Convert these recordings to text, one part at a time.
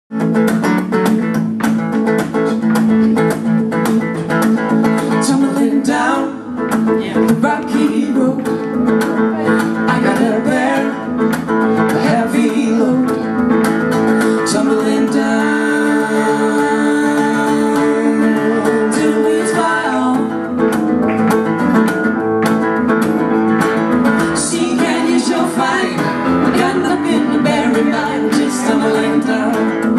Tumbling down the rocky road, I gotta bear a heavy load. Tumbling down till the weeds fly off. See, can you show fight? I got nothing to bear in mind, just tumbling down.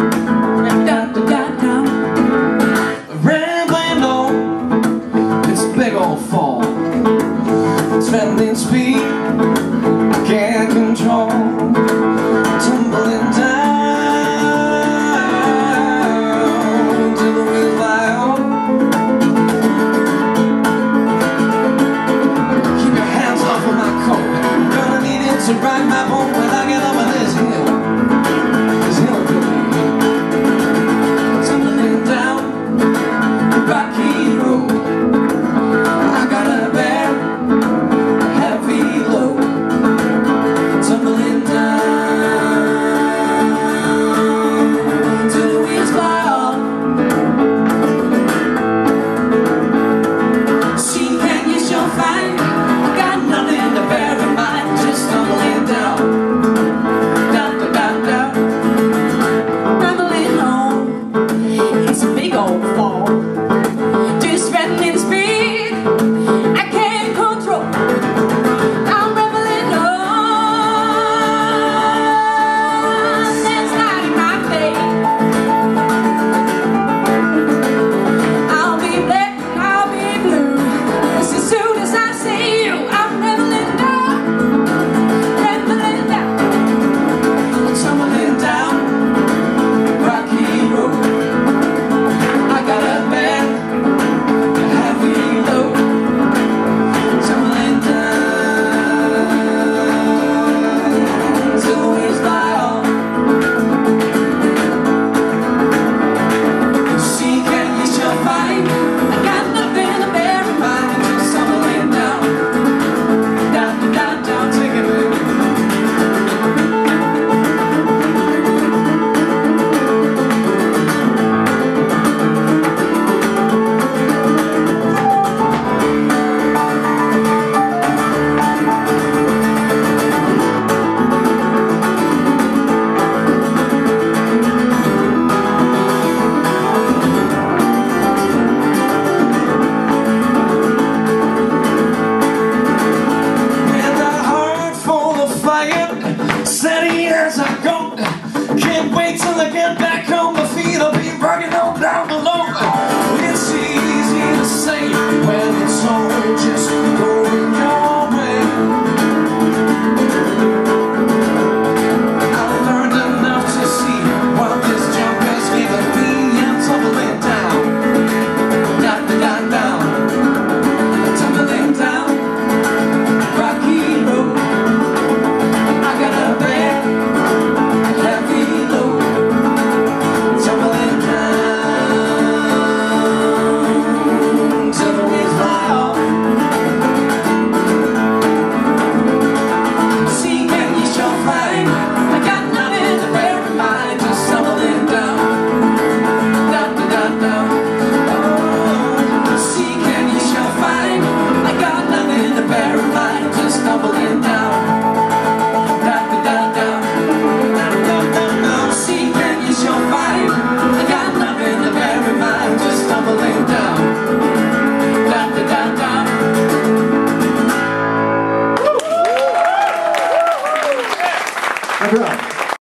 Big old fall, spending speed I can't control, tumbling down till the wheels fly off. Keep your hands off of my coat, I'm gonna need it to ride my boat when I get over this hill. This hill could be tumbling down the rocky road. Steady as I go, can't wait till I get back home. My feet will be rocking on down below. It's easy to say when it's all just going your way. I've learned enough to see what this jump has given me. I'm tumbling down, down, down, down, tumbling down rocky road. I gotta bear a heavy load, tumbling down till the wheels fly off. See, can you show fight? I got nothing to bear in mind, just tumbling down, down, down, down. Oh, see, can you show fight? I got nothing to bear in mind, just tumbling down. Good job.